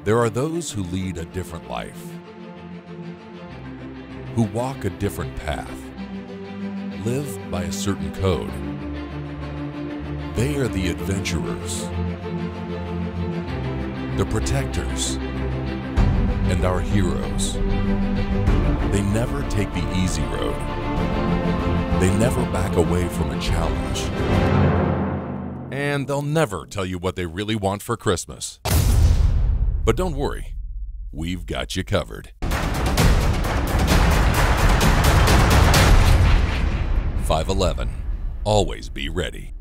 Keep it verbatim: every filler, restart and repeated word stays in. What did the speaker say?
There are those who lead a different life, who walk a different path, live by a certain code. They are the adventurers, the protectors, and our heroes. They never take the easy road. They never back away from a challenge. And they'll never tell you what they really want for Christmas. But don't worry, we've got you covered. five eleven, always be ready.